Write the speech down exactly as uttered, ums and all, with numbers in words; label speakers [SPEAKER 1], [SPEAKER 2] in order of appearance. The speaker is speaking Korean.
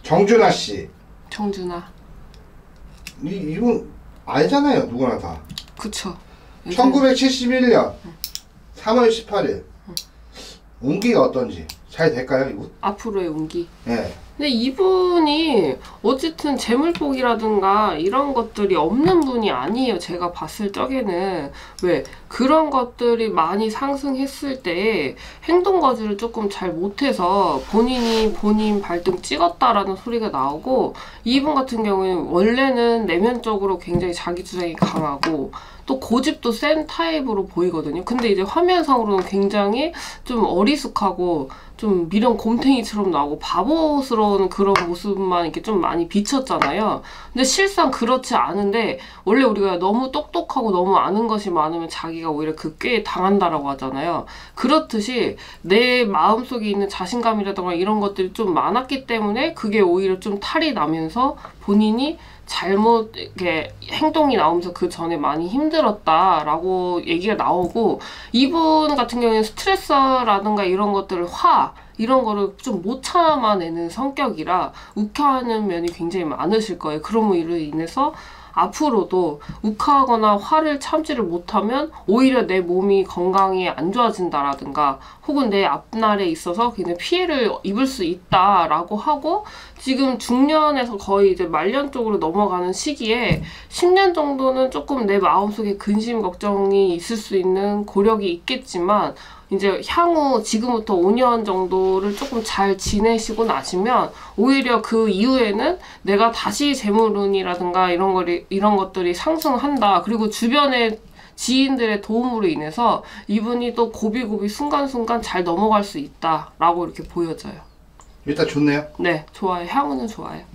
[SPEAKER 1] 정준하 씨.
[SPEAKER 2] 정준하.
[SPEAKER 1] 이, 이분 알잖아요, 누구나 다.
[SPEAKER 2] 그쵸.
[SPEAKER 1] 천구백칠십일 년
[SPEAKER 2] 응.
[SPEAKER 1] 삼월 십팔일.
[SPEAKER 2] 응.
[SPEAKER 1] 운기가 어떤지 잘 될까요, 이분?
[SPEAKER 2] 앞으로의 운기.
[SPEAKER 1] 네.
[SPEAKER 2] 근데 이분이 어쨌든 재물복이라든가 이런 것들이 없는 분이 아니에요. 제가 봤을 적에는. 왜? 그런 것들이 많이 상승했을 때 행동거지를 조금 잘 못해서 본인이 본인 발등 찍었다라는 소리가 나오고, 이분 같은 경우에는 원래는 내면적으로 굉장히 자기 주장이 강하고 또 고집도 센 타입으로 보이거든요. 근데 이제 화면상으로는 굉장히 좀 어리숙하고 좀 미련 곰탱이처럼 나오고 바보스러운 그런 모습만 이렇게 좀 많이 비쳤잖아요. 근데 실상 그렇지 않은데, 원래 우리가 너무 똑똑하고 너무 아는 것이 많으면 자기가 오히려 그 꾀에 당한다라고 하잖아요. 그렇듯이 내 마음속에 있는 자신감이라든가 이런 것들이 좀 많았기 때문에 그게 오히려 좀 탈이 나면서 본인이 잘못 이렇게 행동이 나오면서 그 전에 많이 힘들었다라고 얘기가 나오고, 이분 같은 경우에는 스트레스라든가 이런 것들을 화 이런 거를 좀 못 참아내는 성격이라 욱하는 면이 굉장히 많으실 거예요. 그런 일로 인해서 앞으로도 욱하거나 화를 참지를 못하면 오히려 내 몸이 건강이 안 좋아진다라든가 혹은 내 앞날에 있어서 그냥 피해를 입을 수 있다라고 하고, 지금 중년에서 거의 이제 말년 쪽으로 넘어가는 시기에 십 년 정도는 조금 내 마음속에 근심 걱정이 있을 수 있는 고력이 있겠지만, 이제 향후 지금부터 오 년 정도를 조금 잘 지내시고 나시면 오히려 그 이후에는 내가 다시 재물운이라든가 이런 거리, 이런 것들이 상승한다. 그리고 주변의 지인들의 도움으로 인해서 이분이 또 고비고비 순간순간 잘 넘어갈 수 있다라고 이렇게 보여져요.
[SPEAKER 1] 일단 좋네요.
[SPEAKER 2] 네, 좋아요. 향후는 좋아요.